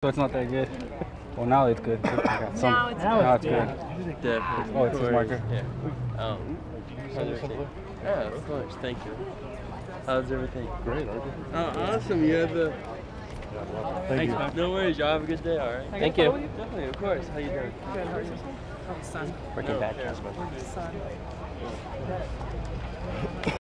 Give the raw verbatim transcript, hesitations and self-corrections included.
So it's not that good. Well, now it's good. I got some. Now it's now good. it's good. Definitely. Oh, it's his marker. Yeah. Oh. How's everything? Yeah, of course. Thank you. How's everything? Great, aren't Oh, awesome. You have the. Thank Thanks, you. man. No worries. Y'all have a good day. All right. Thank you. Definitely. Of course. How you doing? Good. How's your son? Oh, son. Working No, back, yeah. Jasmine. Son.